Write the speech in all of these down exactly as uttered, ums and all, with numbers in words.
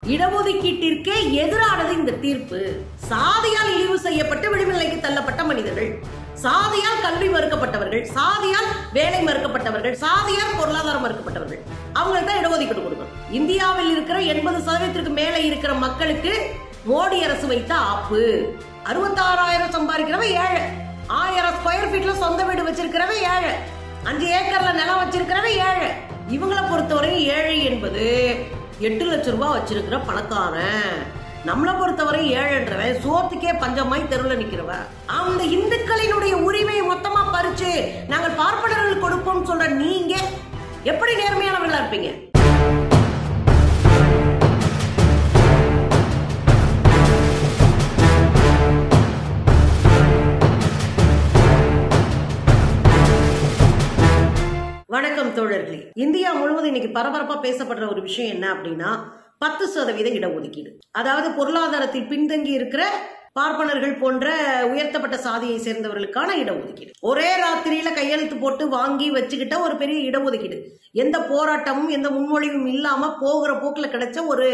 இடஒதுக்கீட்டிற்கே எதிரானது இந்த தீர்ப்பு. சாதியால் இழிவு செய்யப்பட்டு விளிம்புநிலைக்கு தள்ளப்பட்ட மனிதர்கள், சாதியால் கல்வி மறுக்கப்பட்டவர்கள், சாதியால் வேலை மறுக்கப்பட்டவர்கள், சாதியால் பொருளாதாரம் மறுக்கப்பட்டவர்கள், அவங்களுக்கு தான் இடஒதுக்கீடு கொடுக்கணும். இந்தியாவில் இருக்கிற எண்பது சதவீதத்திற்கு மேல இருக்கிற மக்களுக்கு மோடி அரசு வைத்த ஆப்பு. அறுபத்தாறாயிரம் சம்பாதிக்கிறவன் ஏழை, ஆயிரம் ஸ்கொயர் ஃபீட்ல சொந்த வீடு வச்சிருக்கிறவன் ஏழை, அஞ்சு ஏக்கர்ல நிலம் வச்சிருக்கிறவன் ஏழை. இவங்களை பொறுத்தவரை ஏழை என்பது எட்டு லட்சம் ரூபாய் வச்சிருக்கிற பணக்காரன். நம்மளை பொறுத்தவரை ஏழைன்றவன் சோத்துக்கே பஞ்சமாய் தெருவில் நிக்கிறவன். அந்த இந்துக்களினுடைய உரிமையை மொத்தமா பறிச்சு நாங்கள் பார்ப்பனர்கள் கொடுப்போம் சொல்ற நீங்க எப்படி நேர்மையானவர்களா இருப்பீங்க? வணக்கம் தோழர்களே. இந்தியா முழுவதும் இன்னைக்கு பரபரப்பா பேசப்படுற ஒரு விஷயம் என்ன அப்படின்னா, பத்து சதவீத இடஒதுக்கீடு. அதாவது பொருளாதாரத்தில் பின்தங்கி இருக்கிற பார்ப்பனர்கள் போன்ற உயர்த்தப்பட்ட சாதியை சேர்ந்தவர்களுக்கான இடஒதுக்கீடு. ஒரே ராத்திரியில கையெழுத்து போட்டு வாங்கி வச்சுக்கிட்ட ஒரு பெரிய இடஒதுக்கீடு. எந்த போராட்டமும் எந்த முன்மொழிவும் இல்லாம போகிற போக்குல கிடைச்ச ஒரு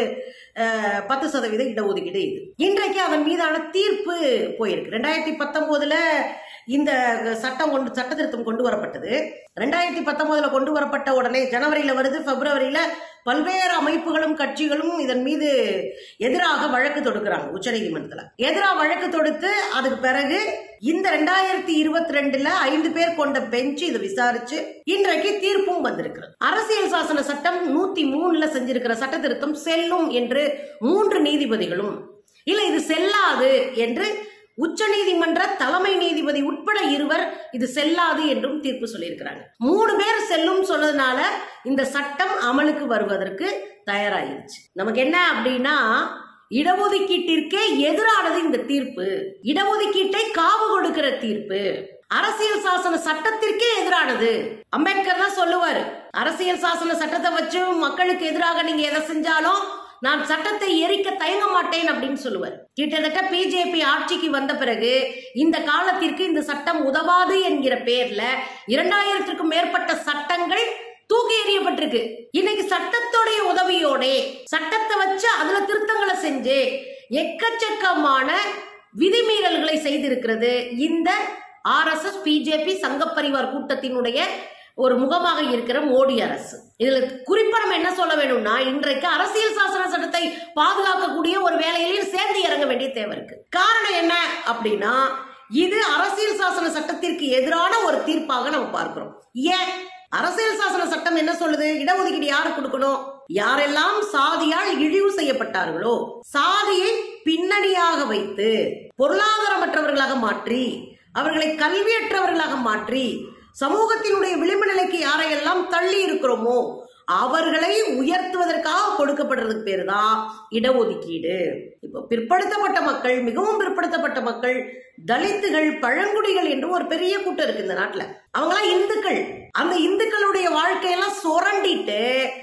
பத்து சதவீத இடஒதுக்கீடு இது. இன்றைக்கு அதன் மீதான தீர்ப்பு போயிருக்கு. ரெண்டாயிரத்தி பத்தொன்பதுல இந்த சட்டம் கொண்டு சட்ட திருத்தம் கொண்டு வரப்பட்டது. ரெண்டாயிரத்தி பத்தொன்பதுல கொண்டு வரப்பட்ட உடனே ஜனவரியில வருது. பிப்ரவரியில பல்வேறு அமைப்புகளும் கட்சிகளும் இதன் மீது எதிராக வழக்கு தொடுக்கிறாங்க உச்ச நீதிமன்றத்துல. எதிராக வழக்கு தொடுத்து அதுக்கு பிறகு இந்த ரெண்டாயிரத்தி இருபத்தி ரெண்டுல ஐந்து பேர் கொண்ட பெஞ்ச் இதை விசாரிச்சு இன்றைக்கு தீர்ப்பும் வந்திருக்கிறது. அரசியல் சாசன சட்டம் நூத்தி மூணுல செஞ்சிருக்கிற சட்ட திருத்தம் செல்லும் என்று மூன்று நீதிபதிகளும், இல்ல இது செல்லாது என்று உச்ச நீதிமன்ற தலைமை நீதிபதி உட்பட இருவர் இது செல்லாது என்றும் தீர்ப்பு சொல்லியிருக்கிறாங்க. மூணு பேர் செல்லும் சொன்னதுனால இந்த சட்டம் அமலுக்கு வருவதற்கு தயாராயிருச்சு. நமக்கு என்ன அப்படின்னா, இடஒதுக்கீட்டிற்கே எதிரானது இந்த தீர்ப்பு. இடஒதுக்கீட்டை காவு கொடுக்கிற தீர்ப்பு. அரசியல் சாசன சட்டத்திற்கே எதிரானது. அம்பேத்கர் தான் சொல்லுவாரு, அரசியல் சாசன சட்டத்தை வச்சு மக்களுக்கு எதிராக நீங்க எதை செஞ்சாலும் நான் சட்டத்தை எரிக்க தயங்க மாட்டேன் அப்படின்னு சொல்லுவார். கிட்டத்தட்ட பிஜேபி ஆட்சிக்கு வந்த பிறகு இந்த காலத்திற்கு இந்த சட்டம் உதவாது என்கிற பேர்ல இரண்டாயிரத்திற்கும் மேற்பட்ட சட்டங்கள் தூக்கி எறியப்பட்டிருக்கு. இன்னைக்கு சட்டத்துடைய உதவியோட சட்டத்தை வச்சு அதுல திருத்தங்களை செஞ்சு எக்கச்சக்கமான விதிமீறல்களை செய்திருக்கிறது இந்த ஆர் எஸ் எஸ் பிஜேபி சங்க பரிவார் கூட்டத்தினுடைய ஒரு முகமாக இருக்கிற மோடி அரசு. இதுல குறிப்பா நம்ம என்ன சொல்ல வேணும்னா, இன்றைக்கு அரசியல் சாசன சட்டத்தை பாதுகாக்கக்கூடிய ஒரு வேலையிலையும் சேர்ந்து இறங்க வேண்டிய தேவை இருக்கு. காரணம் என்ன அப்படின்னா, இது அரசியல் சாசன சட்டத்திற்கு எதிரான ஒரு தீர்ப்பாக நம்ம பார்க்கிறோம். ஏன்? அரசியல் சாசன சட்டம் என்ன சொல்லுது? இடஒதுக்கீடு யாரு கொடுக்கணும்? யாரெல்லாம் சாதியால் இழிவு செய்யப்பட்டார்களோ, சாதியை பின்னணியாக வைத்து பொருளாதாரமற்றவர்களாக மாற்றி அவர்களை கல்வியற்றவர்களாக மாற்றி சமூகத்தினுடைய விளிம்பு நிலைக்கு யாரையெல்லாம் தள்ளி இருக்கிறோமோ அவர்களை உயர்த்துவதற்காக கொடுக்கப்படுறதுக்கு பேரு தான் இடஒதுக்கீடு. இப்போ பிற்படுத்தப்பட்ட மக்கள், மிகவும் பிற்படுத்தப்பட்ட மக்கள், தலித்துகள், பழங்குடிகள் என்று ஒரு பெரிய கூட்டம் இருக்கு இந்த நாட்டுல. அவங்களாம் இந்துக்கள். அந்த இந்துக்களுடைய வாழ்க்கையெல்லாம் சுரண்டிட்டு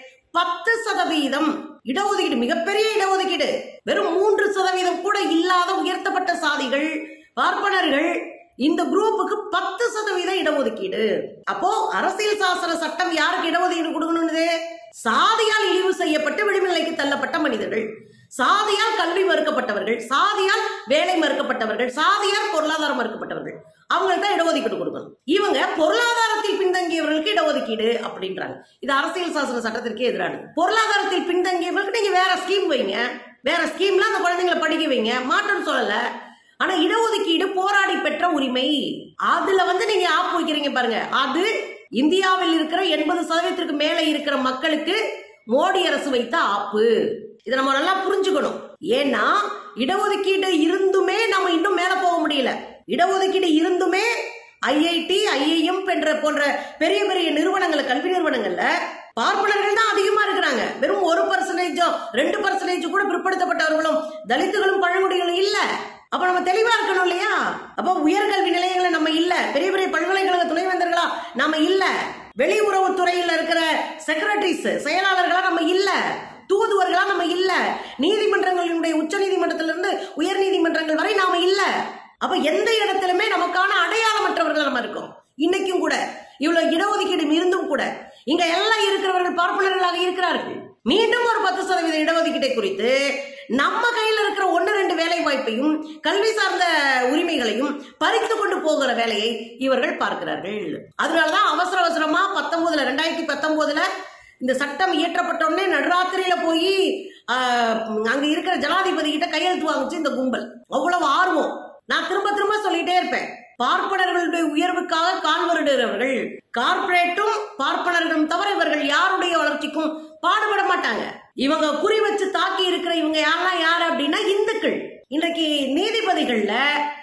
பத்து சதவீதம் இடஒதுக்கீடு, மிகப்பெரிய இடஒதுக்கீடு, வெறும் மூன்று சதவீதம் கூட இல்லாத உயர்த்தப்பட்ட சாதிகள், பார்ப்பனர்கள், இந்த குரூப்புக்கு பத்து சதவீத இடஒதுக்கீடு. அப்போ அரசியல் சாசன சட்டம் யாருக்கு இடஒதுக்கீடு கொடுக்கணும்னு? சாதியால் இழிவு செய்யப்பட்டு விளிம்புநிலைக்கு தள்ளப்பட்ட மனிதர்கள், சாதியால் கல்வி மறுக்கப்பட்டவர்கள், சாதியால் வேலை மறுக்கப்பட்டவர்கள், சாதியால் பொருளாதாரம் மறுக்கப்பட்டவர்கள், அவங்களுக்கு தான் இடஒதுக்கீடு கொடுக்கணும். இவங்க பொருளாதாரத்தில் பின்தங்கியவர்களுக்கு இடஒதுக்கீடு அப்படின்றாங்க. இது அரசியல் சாசன சட்டத்திற்கு எதிரானது. பொருளாதாரத்தில் பின்தங்கியவர்களுக்கு நீங்க வேற ஸ்கீம் வைங்க, வேற ஸ்கீம்ல அந்த குழந்தைங்களை படிக்க வைங்க, மாற்றம் சொல்லல. ஆனா இடஒதுக்கீடு போராடி பெற்ற உரிமை. அதுல வந்து நீங்க ஆப்பு வைக்கிறீங்க பாருங்க. அது இந்தியாவில் இருக்கிற எண்பது சதவீதத்திற்கு மேல இருக்கிற மக்களுக்கு மோடி அரசு வைத்த ஆப்பு. இதை நம்ம நல்லா புரிஞ்சுக்கணும். ஏன்னா இடஒதுக்கீடு இருந்துமே நம்ம இன்னும் மேல போக முடியல. இடஒதுக்கீடு இருந்துமே ஐஐடி, ஐஐஎம் போன்ற பெரிய பெரிய நிறுவனங்கள், கல்வி நிறுவனங்கள்ல பார்ப்பனர்கள் தான் அதிகமா இருக்கிறாங்க. வெறும் ஒரு பர்சன்டேஜோ ரெண்டு பர்சன்டேஜ் கூட பிற்படுத்தப்பட்டவர்களும் தலித்துகளும் பழங்குடிகளும் இல்ல. அப்ப நம்ம தெளிவா இருக்கணும் இல்லையா? அப்ப உயர்கல்வி நிலையங்களை நம்ம இல்ல, பெரிய பெரிய பல்கலைக்கழக துணைவேந்தர்களா நாம இல்ல, வெளியுறவுத்துறையில் இருக்கிற செக்ரட்டரிஸ், செயலாளர்களா நம்ம இல்ல, தூதுவர்களா நம்ம இல்ல, நீதிமன்றங்களுடைய உச்ச நீதிமன்றத்திலிருந்து உயர் நீதிமன்றங்கள் வரை நாம இல்ல. அப்ப எந்த இடத்திலுமே நமக்கான அடையாளமற்றவர்கள் நம்ம இருக்கோம். இன்னைக்கும் கூட இவ்வளவு இடஒதுக்கீடு இருந்தும் கூட இங்க எல்லாம் இருக்கிறவர்கள் பார்ப்பனர்களாக இருக்கிறார்கள். மீண்டும் ஒரு பத்து சதவீத இடஒதுக்கீட்டை குறித்து நம்ம கையில் இருக்கிற ஒன்னு ரெண்டு வேலை வாய்ப்பையும் கல்வி சார்ந்த உரிமைகளையும் பறித்து கொண்டு போகிற வேலையை இவர்கள் பார்க்கிறார்கள். அதனாலதான் அவசர அவசரமா பத்தொன்பதுல ரெண்டாயிரத்தி பத்தொன்பதுல இந்த சட்டம் இயற்றப்பட்டோடனே நடுராத்திரியில போய் அங்க இருக்கிற ஜனாதிபதி கிட்ட கையெழுத்து வாங்குச்சு இந்த கும்பல். அவ்வளவு ஆர்வம். நான் திரும்ப திரும்ப சொல்லிட்டே இருப்பேன், பார்ப்பனர்களுடைய உயர்வுக்காக கால்வருடுகிறவர்கள் கார்பரேட்டும் பார்ப்பனர்களும் தவிர இவர்கள் யாருடைய வளர்ச்சிக்கும் பாடுபட மாட்டாங்க. இவங்க குறி வச்சு தாக்கி இருக்கிற இவங்க யாரெல்லாம் யாரு அப்படின்னா இந்துக்கள். இன்றைக்கு நீதிபதிகள்ல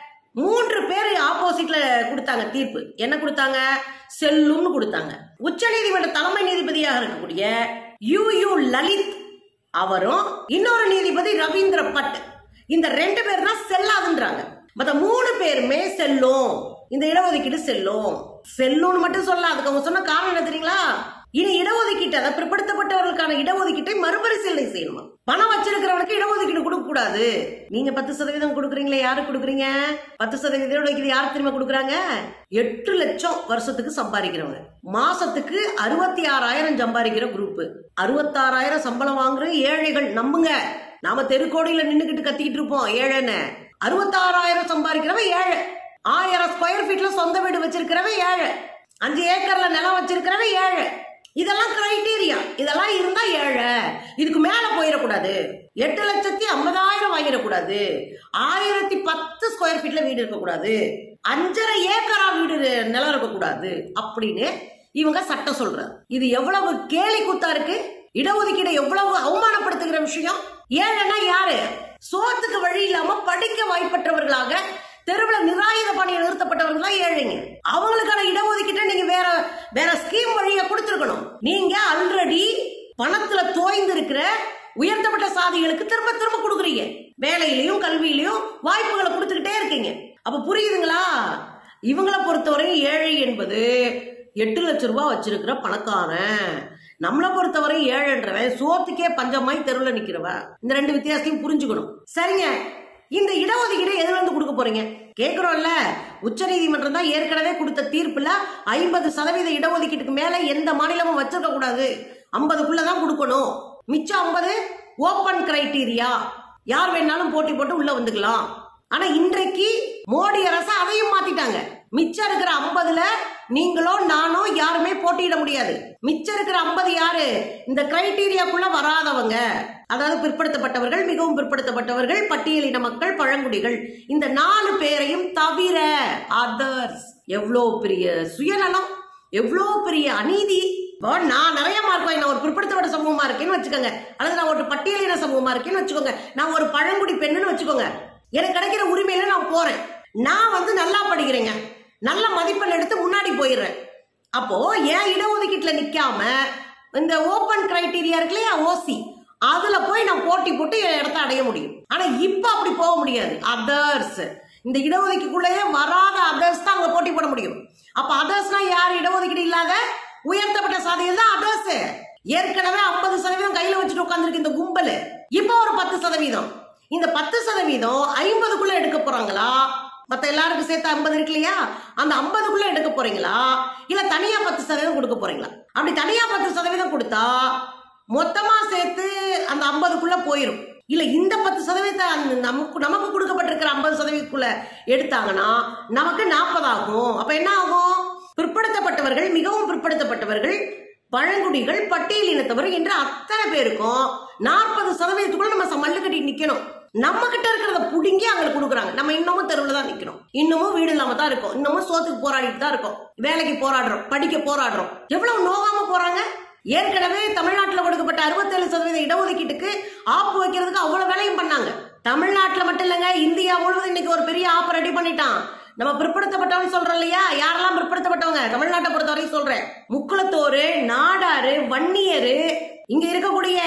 மூன்று பேர் ஆப்போசிட்ல கொடுத்தாங்க தீர்ப்பு. என்ன கொடுத்தாங்க? செல்லும்னு கொடுத்தாங்க. உச்ச நீதிமன்ற தலைமை நீதிபதியாக இருக்கக்கூடிய யூ யூ லலித் அவரும் இன்னொரு நீதிபதி ரவீந்திர பட், இந்த ரெண்டு பேர் தான் செல்லாதுன்றாங்க. மற்ற மூணு பேருமே செல்லும், இந்த இடஒதுக்கீடு செல்லும். செல்லும்னு மட்டும் சொல்ல, அதுக்கு அவங்க சொன்ன காரணம் என்ன தெரியுங்களா? இனி இடஒதுக்கீட்டு, அதை பிற்படுத்தப்பட்டவர்களுக்கான இடஒதுக்கீட்டை மறுபரிசீலனை செய்யணுமா? பணம் வச்சிருக்கிறவனுக்கு இடஒதுக்கீடு கொடுக்க கூடாது. நீங்க பத்து சதவீதம் கொடுக்குறீங்களே, யாரு கொடுக்குறீங்க? பத்து சதவீத இடஒதுக்கீடு யாரு திரும்ப கொடுக்குறாங்க? எட்டு லட்சம் வருஷத்துக்கு சம்பாதிக்கிறவங்க, மாசத்துக்கு அறுபத்தி ஆறாயிரம் சம்பாதிக்கிற குரூப், அறுபத்தாறாயிரம் சம்பளம் வாங்குற ஏழைகள். நம்புங்க, நாம தெருக்கோடியில நின்னுகிட்டு கத்திக்கிட்டு இருப்போம் ஏழைன்னு. அறுபத்தாறாயிரம் சம்பாதிக்கிறவன் ஏழை. ஆயிரம் ஸ்கொயர் ஃபீட்ல சொந்த வீடு வச்சிருக்கிறவன் ஏழை. அஞ்சு ஏக்கர்ல நிலம் வச்சிருக்கிறவன் ஏழை. இதெல்லாம் கிரைட்டீரியா. இதெல்லாம் இருந்தா ஏழை. இதுக்கு மேல போயிடக்கூடாது. எட்டு லட்சத்தி ஐம்பதாயிரம் வாங்கிடக்கூடாது. ஆயிரத்தி பத்து ஸ்கொயர் ஃபீட்ல வீடு இருக்கக்கூடாது. அஞ்சரை ஏக்கரா வீடு நிலம் இருக்கக்கூடாது அப்படின்னு இவங்க சட்டம் சொல்றாங்க. இது எவ்வளவு கேலி கூத்தா இருக்கு. இடஒதுக்கீடு எவ்வளவு அவமானப்படுத்துகிற விஷயம். ஏழைன்னா யாரு? சோத்துக்கு வழி இல்லாம படிக்க வாய்ப்பற்றவர்களாக தெருவில் நிராயுத பணியில் நிறுத்தப்பட்டவர்கள் தான் ஏழைங்க. அவங்களுக்கான இடஒதுக்கீட்டை நீங்க வேற வேற ஸ்கீம் வழியா கொடுத்திருக்கணும். நீங்க ஆல்ரெடி பணத்துல தோய்ந்து இருக்கிற உயர்த்தப்பட்ட சாதிகளுக்கு திரும்ப திரும்ப கொடுக்குறீங்க. வேலையிலையும் கல்வியிலையும் வாய்ப்புகளை கொடுத்துக்கிட்டே இருக்கீங்க. அப்ப புரியுதுங்களா? இவங்களை பொறுத்தவரை ஏழை என்பது எட்டு லட்சம் ரூபாய் வச்சிருக்கிற பணக்காரன். நம்மளை பொறுத்தவரை ஏழைன்றவன் சோத்துக்கே பஞ்சமாய் தெருவில் நிக்கிறவன். இந்த ரெண்டு வித்தியாசத்தையும் புரிஞ்சுக்கணும். சரிங்க, இந்த இடஒதுக்கீடு எதுல இருந்து கொடுக்க போறீங்க கேக்குறோம்ல. உச்ச நீதிமன்றம் தான் ஏற்கனவே கொடுத்த தீர்ப்புல ஐம்பது சதவீத இடஒதுக்கீட்டுக்கு மேல எந்த மாநிலமும் வச்சிருக்க கூடாது, ஐம்பதுக்குள்ளதான் கொடுக்கணும். மிச்சம் ஐம்பது ஓபன் கிரைட்டீரியா, யார் வேணாலும் போட்டி போட்டு உள்ள வந்துக்கலாம். ஆனா இன்றைக்கு மோடி அரசு அதையும் மாத்திட்டாங்க. மிச்சம் இருக்கிற ஐம்பதுல நீங்களோ நானோ யாருமே போட்டியிட முடியாது. மிச்சம் இருக்கிற ஐம்பது யாரு? இந்த கிரைட்டீரியாக்குள்ள வராதவங்க, அதாவது பிற்படுத்தப்பட்டவர்கள், மிகவும் பிற்படுத்தப்பட்டவர்கள், பட்டியலின மக்கள், பழங்குடிகள், இந்த நாலு பேரையும் தவிர அதர்ஸ். எவ்வளவு பெரிய சுயநலம், எவ்வளவு பெரிய அநீதி. நான் நிறைய மார்க் வாங்கி நான் ஒரு பிற்படுத்தப்பட்ட சமூகமா இருக்கேன்னு வச்சுக்கோங்க, அல்லது நான் ஒரு பட்டியலின சமூகமா இருக்கேன்னு வச்சுக்கோங்க, நான் ஒரு பழங்குடி பெண்ணுன்னு வச்சுக்கோங்க, எனக்கு கிடைக்கிற உரிமையில நான் போறேன். நான் வந்து நல்லா படிக்கிறேங்க, நல்ல மதிப்பெண் எடுத்து முன்னாடி போயிடுறேன். அப்போ ஏன் இடஒதுக்கீட்டுல நிக்காம இந்த ஓபன் கிரைட்டீரியா இருக்கு இல்லையா, ஓசி, அதுல போய் நான் போட்டி போட்டு இடத்த அடைய முடியும். ஆனா இப்ப அப்படி போக முடியாது. அதர்ஸ், இந்த இடஒதுக்கீட்டுக்குள்ளேயே வராத அதர்ஸ் தான் அங்க போட்டி போட முடியும். அப்ப அதர்ஸ்னா யாரு? இடஒதுக்கீடு இல்லாத உயர்த்தப்பட்ட சாதிகள் தான் அதர்ஸ். ஏற்கனவே ஐம்பது சதவீதம் கையில வச்சுட்டு உட்கார்ந்துருக்கு இந்த கும்பல். இப்ப ஒரு பத்து சதவீதம், இந்த பத்து சதவீதம் ஐம்பதுக்குள்ள எடுக்க போறாங்களா? மத்த எல்லாருக்கும் சேர்த்து ஐம்பது இருக்கு இல்லையா, அந்த ஐம்பதுக்குள்ள எடுக்க போறீங்களா, இல்ல தனியா பத்து சதவீதம் கொடுக்க போறீங்களா? அப்படி தனியா பத்து சதவீதம் கொடுத்தா மொத்தமா சேர்த்து அந்த ஐம்பதுக்குள்ள போயிரும். இல்ல இந்த பத்து சதவீதத்தை நமக்கு நமக்கு கொடுக்கப்பட்டிருக்கிற ஐம்பது சதவீதத்துக்குள்ள எடுத்தாங்கன்னா நமக்கு நாற்பது ஆகும். அப்ப என்ன ஆகும்? பிற்படுத்தப்பட்டவர்கள், மிகவும் பிற்படுத்தப்பட்டவர்கள், பழங்குடிகள், பட்டியலினத்தவர் என்ற அத்தனை பேருக்கும் நாற்பது சதவீதத்துக்குள்ள நம்ம மல்லு கட்டி நிக்கணும். நம்ம கிட்ட இருக்கிறத புடுங்கி அங்க கொடுக்குறாங்க. நம்ம இன்னமும் தெருவில் தான் நிக்கிறோம், இன்னமும் வீடு இல்லாம தான் இருக்கோம், இன்னமும் சோத்துக்கு போராடிட்டு தான் இருக்கோம், வேலைக்கு போராடுறோம், படிக்க போராடுறோம். எவ்வளவு நோகாம போறாங்க. ஏற்கனவே தமிழ்நாட்டில் கொடுக்கப்பட்ட அறுபத்தேழு சதவீத இடஒதுக்கீட்டுக்கு ஆப்பு வைக்கிறதுக்கு அவ்வளவு வேலையும் பண்ணாங்க. தமிழ்நாட்டில் மட்டும் இல்லைங்க, இந்தியா முழுவதும் இன்னைக்கு ஒரு பெரிய ஆப்பு ரெடி பண்ணிட்டான். நம்ம பிற்படுத்தப்பட்டவங்க சொல்றோம் இல்லையா, யாரெல்லாம் பிற்படுத்தப்பட்டவங்க தமிழ்நாட்டை பொறுத்தவரைக்கும் சொல்றேன், முக்குளத்தோரு, நாடாரு, வன்னியரு, இங்க இருக்கக்கூடிய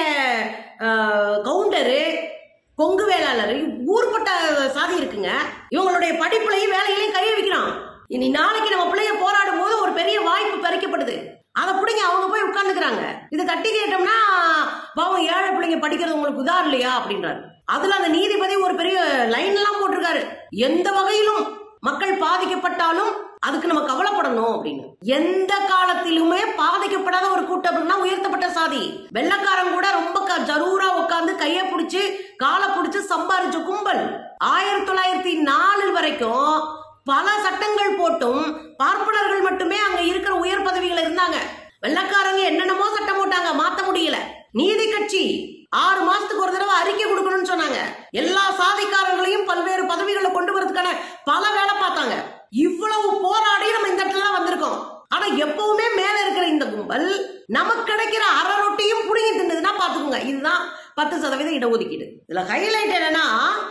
கவுண்டரு, கொங்கு வேளாளர், ஊர்பட்ட சாதி இருக்குங்க. இவங்களுடைய படிப்புலையும் வேலையிலையும் கையை வைக்கிறான். இனி நாளைக்கு நம்ம பிள்ளைங்க போராடும் போது ஒரு பெரிய வாய்ப்பு பறிக்கப்படுது, அதை பிடிங்க அவங்க போய் உட்கார்ந்துக்கிறாங்க. இதை தட்டி கேட்டோம்னா பாவம் ஏழை பிள்ளைங்க படிக்கிறது உங்களுக்கு உதாரணம் இல்லையா அப்படின்றாரு. அதுல அந்த நீதிபதி ஒரு பெரிய லைன் எல்லாம் போட்டிருக்காரு. எந்த வகையிலும் மக்கள் பாதிக்கப்பட்டாலும் அதுக்கு நம்ம கவலைப்படணும் அப்படின்னு. எந்த காலத்திலுமே பாதிக்கப்படாத ஒரு கூட்டம் அப்படின்னா உயர்த்தப்பட்ட சாதி. வெள்ளக்காரன் கூட ரொம்ப ஜரூரா உட்கார்ந்து கைய பிடிச்சு காலை பிடிச்சு சம்பாரிச்ச கும்பல். ஆயிரத்தி தொள்ளாயிரத்தி நாலு வரைக்கும் பல சட்டங்கள் போட்டும் பார்ப்பனர்கள் மட்டுமே அங்க இருக்கிற உயர் பதவிகள் இருந்தாங்க. வெள்ளக்காரங்க என்னென்னமோ சட்டம் போட்டாங்க, மாத்த முடியல. நீதி கட்சி ஆறு மாசத்துக்கு ஒரு தடவை அறிக்கை கொடுக்கணும்னு சொன்னாங்க. எல்லா சாதிக்காரர்களையும் பல்வேறு பதவிகளை கொண்டு வரதுக்கான பல வேலை பார்த்தாங்க. இவ்வளவு போராடி நம்ம இந்த இடத்துல வந்திருக்கோம். ஆனா எப்பவுமே மேல இருக்கிற இந்த கும்பல் நமக்கு கிடைக்கிற அரை ரொட்டியும் புடிங்கி தின்னதுன்னா பாத்துக்கோங்க. இதுதான் பத்து சதவீத இடஒதுக்கீடு. இதுல ஹைலைட் என்னன்னா,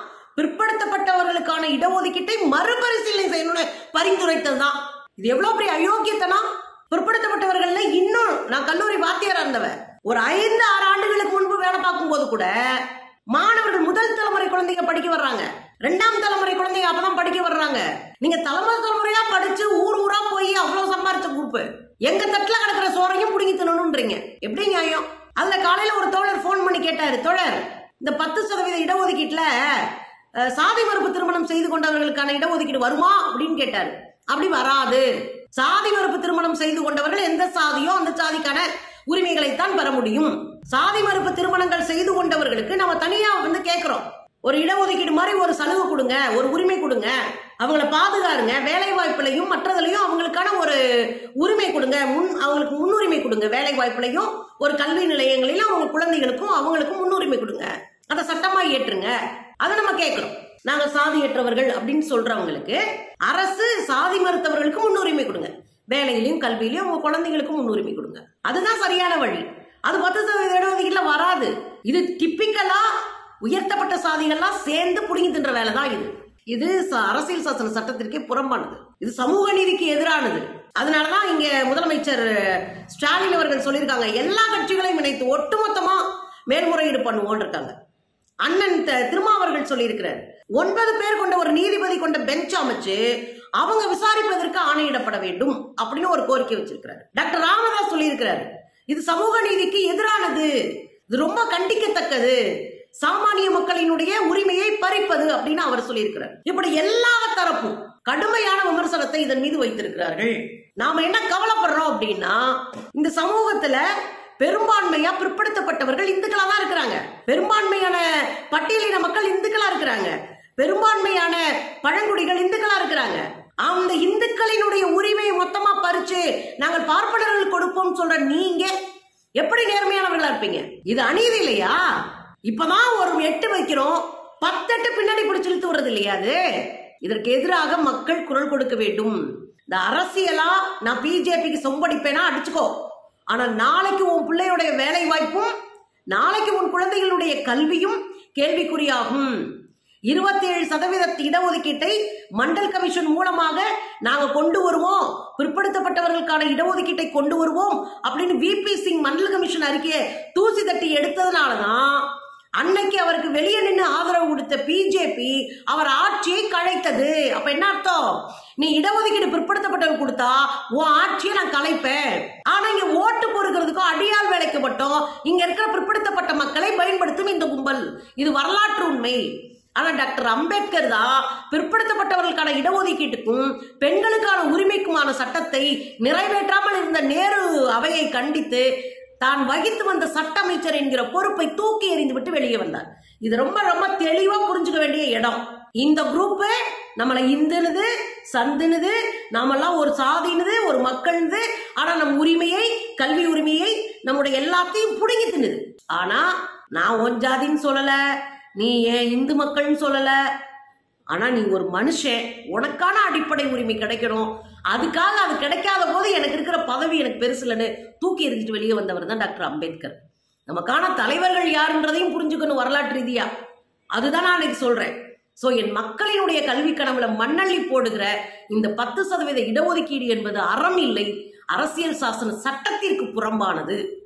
பிற்படுத்தப்பட்டவர்களுக்கான இடஒதுக்கீட்டை மறுபரிசீலனை செய்யணும்னு பரிந்துரைத்ததுதான். இது எவ்வளவு பெரிய அயோக்கியத்தனா. பிற்படுத்தப்பட்டவர்கள் இன்னும் நான் கல்லூரி வாத்தியாரா இருந்தவன். ஒரு ஐந்து ஆறு ஆண்டுகளுக்கு முன்பு வேலை பார்க்கும் போது கூட மாணவர்கள் முதல் தலைமுறை குழந்தைங்க படிக்க வர்றாங்க, இரண்டாம் தலைமுறை குழந்தைங்க அப்பதான் படிக்க வர்றாங்க. நீங்க தலைமுறை தலைமுறையா படிச்சு ஊர் ஊரா போய் அவ்வளவு சம்பாரிச்ச குரூப் எங்க தட்டுல கிடக்கிற சோறையும் புடிங்கி தின்னணும்ன்றீங்க. எப்படி நியாயம்? அதுல காலையில ஒரு தோழர் போன் பண்ணி கேட்டாரு, தோழர் இந்த பத்து சதவீத இடஒதுக்கீட்டுல சாதி மறுப்பு திருமணம் செய்து கொண்டவர்களுக்கான இடஒதுக்கீடு வருமா அப்படின்னு கேட்டாரு. அப்படி வராது. சாதி மறுப்பு திருமணம் செய்து கொண்டவர்கள் எந்த சாதியோ அந்த சாதிக்கான உரிமைகளைத்தான் பெற முடியும். சாதி மறுப்பு திருமணங்கள் செய்து கொண்டவர்களுக்கு நம்ம தனியா வந்து கேட்கிறோம், ஒரு இடஒதுக்கீடு மாதிரி ஒரு சலுகை கொடுங்க, ஒரு உரிமை கொடுங்க, அவங்கள பாதுகாருங்க, வேலை வாய்ப்புலையும் மற்றதுலையும் அவங்களுக்கான ஒரு உரிமை கொடுங்க, முன் அவங்களுக்கு முன்னுரிமை கொடுங்க, வேலை வாய்ப்புலையும் ஒரு கல்வி நிலையங்களிலும் அவங்க குழந்தைகளுக்கும் அவங்களுக்கும் முன்னுரிமை கொடுங்க, அதை சட்டமா ஏற்றுங்க. அதை நம்ம கேட்கிறோம். நாங்க சாதியற்றவர்கள் அப்படின்னு சொல்றவங்களுக்கு அரசு சாதி மறுத்தவர்களுக்கு முன்னுரிமை கொடுங்க, வேலையிலையும் கல்வியிலையும் உங்க குழந்தைகளுக்கும் முன்னுரிமை கொடுங்க. அதுதான் சரியான வழி. அது பத்து சதவீத இடஒதுக்கீட்டுல வராது. இது டிப்பிக்கலா உயர்த்தப்பட்ட சாதிகள்லாம் சேர்ந்து புடுங்கி தின்ற வேலை தான் இது. இது அரசியல் சாசன சட்டத்திற்கே புறம்பானது. இது சமூக நீதிக்கு எதிரானது. அதனாலதான் இங்க முதலமைச்சர் ஸ்டாலின் அவர்கள் சொல்லியிருக்காங்க, எல்லா கட்சிகளையும் இணைத்து ஒட்டுமொத்தமா மேல்முறையீடு பண்ணுவோம் இருக்காங்க. அண்ணன் திருமாவர்கள் சொல்லியிருக்கிறார், ஒன்பது பேர் கொண்ட ஒரு நீதிபதி கொண்ட பெஞ்ச் அமைச்சு அவங்க விசாரிப்பதற்கு ஆணையிடப்பட வேண்டும் அப்படின்னு ஒரு கோரிக்கை வச்சிருக்கிறார். டாக்டர் ராமதாஸ் சொல்லியிருக்கிறார், இது சமூக நீதிக்கு எதிரானது, இது ரொம்ப கண்டிக்கத்தக்கது, சாமானிய மக்களினுடைய உரிமையை பறிப்பது அப்படின்னு அவர் சொல்லியிருக்கிறார். இப்படி எல்லா தரப்பும் கடுமையான விமர்சனத்தை இதன் மீது வைத்திருக்கிறார்கள். நாம என்ன கவலைப்படுறோம் அப்படின்னா, இந்த சமூகத்துல பெரும்பான்மையா பிற்படுத்தப்பட்டவர்கள் இந்துக்களா தான் இருக்கிறாங்க, பெரும்பான்மையான பட்டியலின மக்கள் இந்துக்களா இருக்கிறாங்க, பெரும்பான்மையான பழங்குடிகள் இந்துக்களா இருக்கிறாங்க. அந்த இந்துக்களினுடைய உரிமையை மொத்தமா பறிச்சு நாங்கள் பார்ப்பனர்கள் கொடுப்போம் சொல்ற நீங்க எப்படி நேர்மையானவர்களா இருப்பீங்க? இது அநீதி இல்லையா? இப்பதான் ஒரு எட்டு வைக்கிறோம், பத்தெட்டு பின்னாடி பிடிச்சு இழுத்து வர்றது இல்லையா? அது இதற்கு எதிராக மக்கள் குரல் கொடுக்க வேண்டும். இந்த அரசியலா நான் பிஜேபிக்கு சொம்படிப்பேனா அடிச்சுக்கோ, ஆனா நாளைக்கு உன் பிள்ளையுடைய வேலை வாய்ப்பும் நாளைக்கு உன் குழந்தைகளுடைய கல்வியும் கேள்விக்குறியாகும். இருபத்தி ஏழு சதவீத இடஒதுக்கீட்டை மண்டல் கமிஷன் மூலமாக நாங்க கொண்டு வருவோம், பிற்படுத்தப்பட்டவர்களுக்கான இடஒதுக்கீட்டை கொண்டு வருவோம் அப்படின்னு விபி சிங் மண்டல் கமிஷன் அறிக்கையை தூசி தட்டி எடுத்ததுனாலதான் அன்னைக்கு அவருக்கு வெளியே நின்று ஆதரவு கொடுத்த பிஜேபி அவர் ஆட்சியை கலைத்தது. அப்ப என்ன அர்த்தம்? நீ இடஒதுக்கீடு பிற்படுத்தப்பட்டவர்கள் கொடுத்தா உன் ஆட்சியை நான் கலைப்பேன், ஆனா இங்க ஓட்டு பொறுக்கிறதுக்கும் அடியால் வேலைக்கு மட்டும் இங்க இருக்கிற பிற்படுத்தப்பட்ட மக்களை பயன்படுத்தும் இந்த கும்பல். இது வரலாற்று உண்மை. ஆனா டாக்டர் அம்பேத்கர் தான் பிற்படுத்தப்பட்டவர்களுக்கான இடஒதுக்கீட்டுக்கும் பெண்களுக்கான உரிமைக்குமான சட்டத்தை நிறைவேற்றாமல் இருந்த நேரு அவையை கண்டித்து தான் வகித்து வந்த சட்ட அமைச்சர் என்கிற பொறுப்பை தூக்கி எறிந்து விட்டு வெளியே வந்தார். இது ரொம்ப ரொம்ப தெளிவா புரிஞ்சுக்க வேண்டிய இடம். இந்த குரூப் நம்மளை இந்துனுது சந்துனுது, நாமெல்லாம் ஒரு சாதினுது ஒரு மக்கள்னுது, ஆனா நம் உரிமையை கல்வி உரிமையை நம்முடைய எல்லாத்தையும் புடுங்கி தின்னுது. ஆனா நான் ஒன் ஜாதின்னு சொல்லல, நீ ஏன் இந்து மக்கள்னு சொல்லல, ஆனா நீ ஒரு மனுஷன், உனக்கான அடிப்படை உரிமை கிடைக்கணும், அதுக்காக அது கிடைக்காத போது எனக்கு இருக்கிற பதவி எனக்கு பெருசு இல்லைன்னு தூக்கி எறிஞ்சிட்டு வெளியே வந்தவர் தான் டாக்டர் அம்பேத்கர். நமக்கான தலைவர்கள் யாருன்றதையும் புரிஞ்சுக்கணும் வரலாற்று ரீதியா. அதுதான் நான் இன்னைக்கு சொல்றேன். சோ என் மக்களினுடைய கல்வி கனவுல மண்ணள்ளி போடுகிற இந்த பத்து சதவீத இடஒதுக்கீடு என்பது அறம் இல்லை, அரசியல் சாசன சட்டத்திற்கு புறம்பானது.